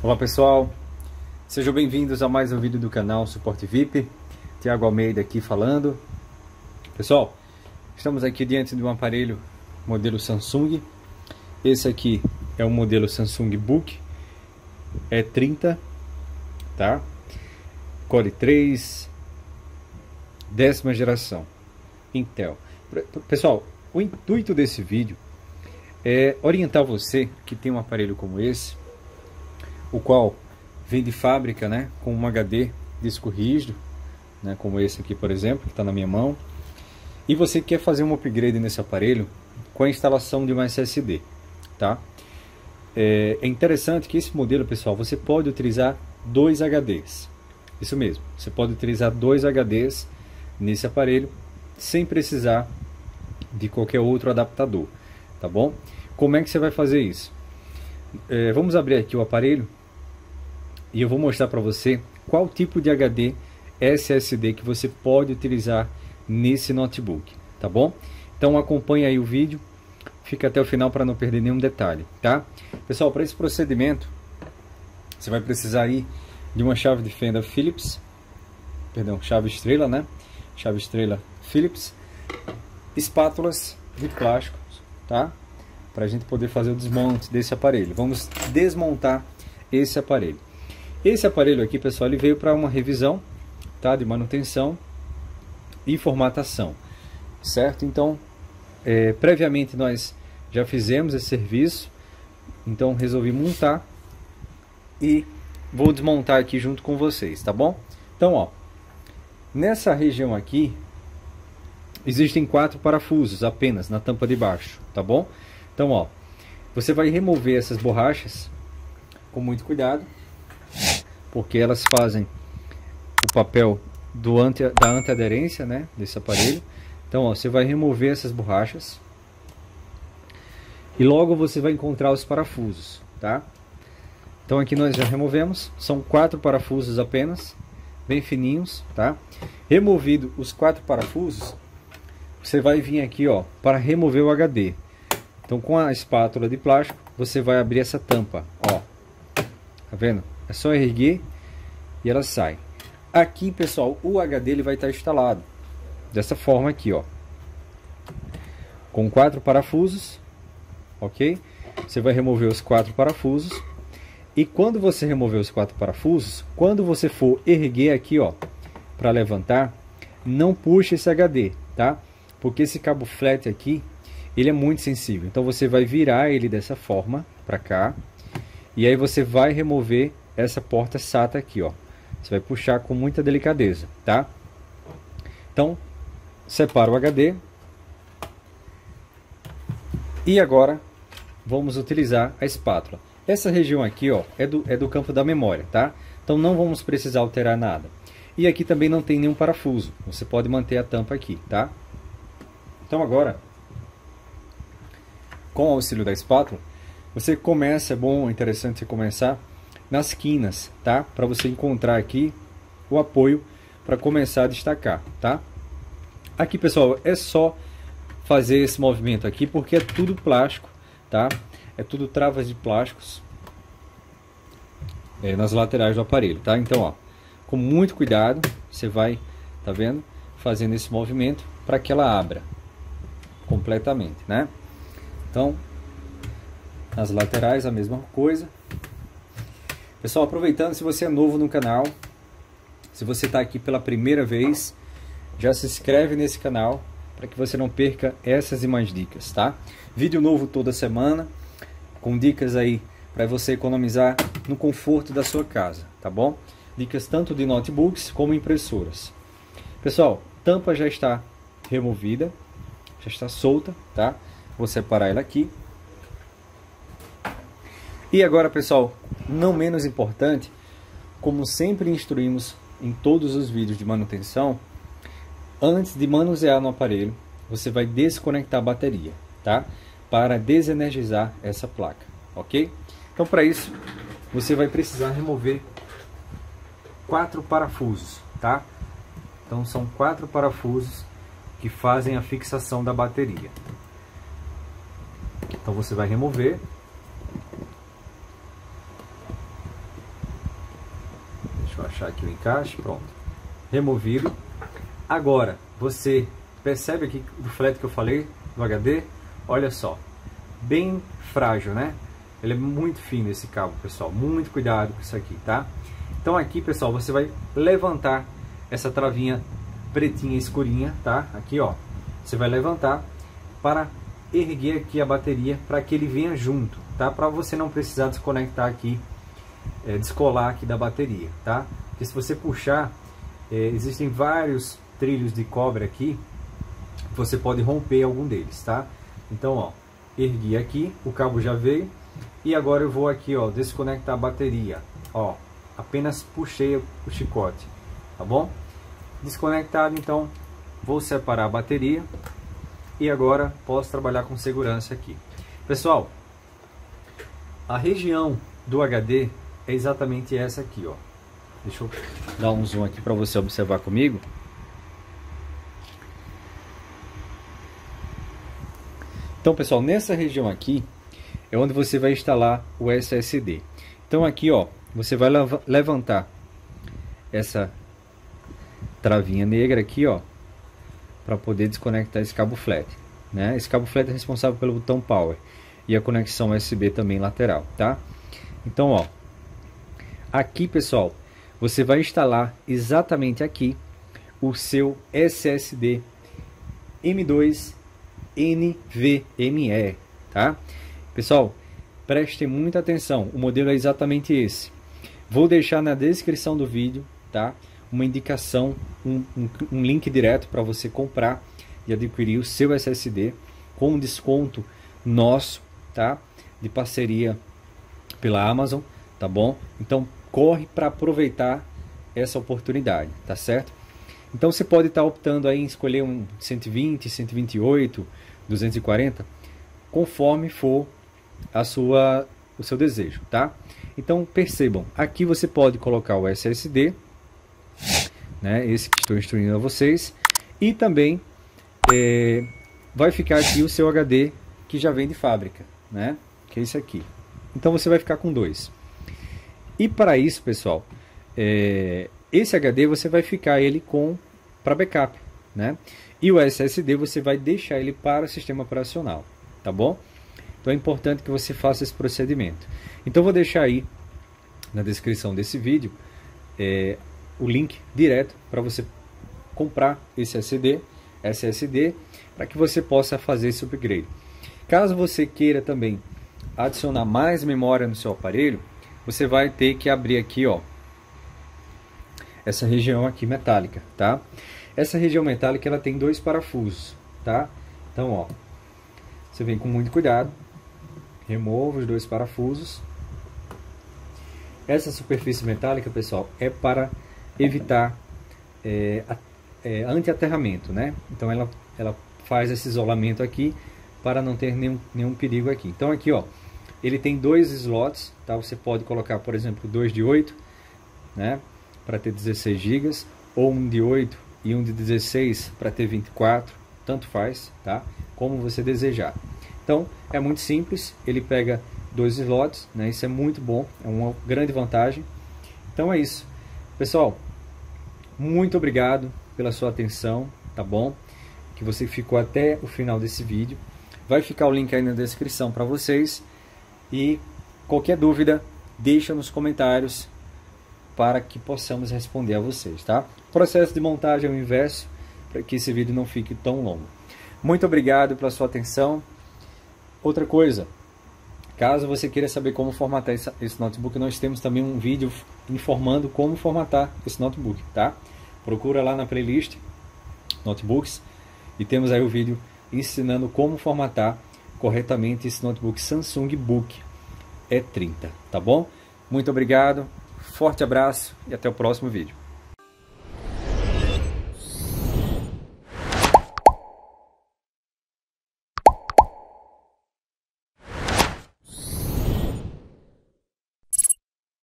Olá pessoal, sejam bem-vindos a mais um vídeo do canal Suporte VIP. Thiago Almeida aqui falando. Pessoal, estamos aqui diante de um aparelho modelo Samsung. Esse aqui é o modelo Samsung Book E30, tá? Core 3, 10ª geração, Intel. Pessoal, o intuito desse vídeo é orientar você que tem um aparelho como esse, o qual vem de fábrica, né, com um HD disco rígido, né, como esse aqui, por exemplo, que está na minha mão, e você quer fazer um upgrade nesse aparelho com a instalação de um SSD, tá? É interessante que esse modelo, pessoal, você pode utilizar 2 HDs. Isso mesmo, você pode utilizar 2 HDs nesse aparelho sem precisar de qualquer outro adaptador, tá bom? Como é que você vai fazer isso? Vamos abrir aqui o aparelho e eu vou mostrar para você qual tipo de HD SSD que você pode utilizar nesse notebook, tá bom? Então acompanhe aí o vídeo, fica até o final para não perder nenhum detalhe, tá? Pessoal, para esse procedimento você vai precisar aí de uma chave de fenda Phillips, chave estrela, né? Chave estrela Phillips, espátulas de plástico, tá? Para a gente poder fazer o desmonte desse aparelho. Vamos desmontar esse aparelho. Esse aparelho aqui, pessoal, ele veio para uma revisão, tá? De manutenção e formatação, certo? Então, previamente nós já fizemos esse serviço, então resolvi montar e vou desmontar aqui junto com vocês, tá bom? Então, ó, nessa região aqui existem 4 parafusos apenas na tampa de baixo, tá bom? Então, ó, você vai remover essas borrachas com muito cuidado, porque elas fazem o papel da antiaderência, né, desse aparelho. Então, ó, você vai remover essas borrachas e logo você vai encontrar os parafusos, tá? Então aqui nós já removemos, são 4 parafusos apenas, bem fininhos, tá? Removido os 4 parafusos, você vai vir aqui, ó, para remover o HD. Então com a espátula de plástico, você vai abrir essa tampa, ó. Tá vendo? É só erguer e ela sai. Aqui, pessoal, o HD ele vai estar instalado dessa forma aqui, ó. Com 4 parafusos, ok? Você vai remover os 4 parafusos. E quando você remover os 4 parafusos, quando você for erguer aqui, ó, para levantar, não puxe esse HD, tá? Porque esse cabo flat aqui, ele é muito sensível. Então você vai virar ele dessa forma para cá. E aí você vai remover essa porta SATA aqui, ó. Você vai puxar com muita delicadeza, tá? Então, separa o HD. E agora vamos utilizar a espátula. Essa região aqui, ó, é do campo da memória, tá? Então não vamos precisar alterar nada. E aqui também não tem nenhum parafuso. Você pode manter a tampa aqui, tá? Então agora, com o auxílio da espátula, você começa, é bom, interessante você começar nas quinas, tá? Para você encontrar aqui o apoio para começar a destacar, tá? Aqui, pessoal, é só fazer esse movimento aqui porque é tudo plástico, tá? É tudo travas de plásticos nas laterais do aparelho, tá? Então, ó, com muito cuidado, você vai, tá vendo? Fazendo esse movimento para que ela abra completamente, né? Então, nas laterais a mesma coisa. Pessoal, aproveitando, se você é novo no canal, se você está aqui pela primeira vez, já se inscreve nesse canal para que você não perca essas e mais dicas, tá? Vídeo novo toda semana, com dicas aí para você economizar no conforto da sua casa, tá bom? Dicas tanto de notebooks como impressoras. Pessoal, tampa já está removida, já está solta, tá? Vou separar ela aqui. E agora, pessoal, não menos importante, como sempre instruímos em todos os vídeos de manutenção, antes de manusear no aparelho, você vai desconectar a bateria, tá? Para desenergizar essa placa, ok? Então, para isso, você vai precisar remover 4 parafusos, tá? Então, são 4 parafusos que fazem a fixação da bateria. Então, você vai remover. Deixa eu achar aqui o encaixe, pronto. Removido. Agora, você percebe aqui do flat que eu falei, do HD? Olha só, bem frágil, né? Ele é muito fino esse cabo, pessoal. Muito cuidado com isso aqui, tá? Então aqui, pessoal, você vai levantar essa travinha pretinha escurinha, tá? Aqui, ó. Você vai levantar para erguer aqui a bateria para que ele venha junto, tá? Para você não precisar desconectar aqui, descolar aqui da bateria, tá? Porque se você puxar, existem vários trilhos de cobre aqui, você pode romper algum deles, tá? Então, ó, ergui aqui, o cabo já veio e agora eu vou aqui, ó, desconectar a bateria, ó, apenas puxei o chicote, tá bom? Desconectado, então vou separar a bateria e agora posso trabalhar com segurança aqui. Pessoal, a região do HD é exatamente essa aqui, ó. Deixa eu dar um zoom aqui para você observar comigo. Então, pessoal, nessa região aqui é onde você vai instalar o SSD. Então aqui, ó, você vai levantar essa travinha negra aqui, ó, para poder desconectar esse cabo flat, né? Esse cabo flat é responsável pelo botão power e a conexão USB também lateral, tá? Então, ó, aqui, pessoal, você vai instalar exatamente aqui o seu SSD M2 NVMe, tá? Pessoal, prestem muita atenção, o modelo é exatamente esse. Vou deixar na descrição do vídeo, tá? Uma indicação, um link direto para você comprar e adquirir o seu SSD com um desconto nosso, tá? De parceria pela Amazon, tá bom? Então corre para aproveitar essa oportunidade, tá certo? Então você pode estar optando aí em escolher um 120, 128, 240, conforme for o seu desejo, tá? Então percebam, aqui você pode colocar o SSD, né, esse que estou instruindo a vocês, e também vai ficar aqui o seu HD que já vem de fábrica, né, que é esse aqui. Então você vai ficar com dois. E para isso, pessoal, esse HD você vai ficar ele para backup, né? E o SSD você vai deixar ele para o sistema operacional, tá bom? Então é importante que você faça esse procedimento. Então eu vou deixar aí na descrição desse vídeo o link direto para você comprar esse SSD para que você possa fazer esse upgrade. Caso você queira também adicionar mais memória no seu aparelho, você vai ter que abrir aqui, ó, essa região aqui metálica, tá? Essa região metálica ela tem dois parafusos, tá? Então, ó, você vem com muito cuidado, remova os dois parafusos. Essa superfície metálica, pessoal, é para evitar anti-aterramento, né? Então ela faz esse isolamento aqui para não ter nenhum perigo aqui. Então aqui, ó, ele tem dois slots, tá? Você pode colocar, por exemplo, 2 de 8, né, para ter 16 GB, ou um de 8 e um de 16 para ter 24, tanto faz, tá? Como você desejar. Então é muito simples, ele pega dois slots, né? Isso é muito bom, é uma grande vantagem. Então é isso, pessoal. Muito obrigado pela sua atenção, tá bom? Que você ficou até o final desse vídeo. Vai ficar o link aí na descrição para vocês. E qualquer dúvida, deixa nos comentários para que possamos responder a vocês, tá? O processo de montagem é o inverso, para que esse vídeo não fique tão longo. Muito obrigado pela sua atenção. Outra coisa, caso você queira saber como formatar esse notebook, nós temos também um vídeo informando como formatar esse notebook, tá? Procura lá na playlist notebooks e temos aí o vídeo ensinando como formatar corretamente esse notebook Samsung Book E30, tá bom? Muito obrigado, forte abraço e até o próximo vídeo.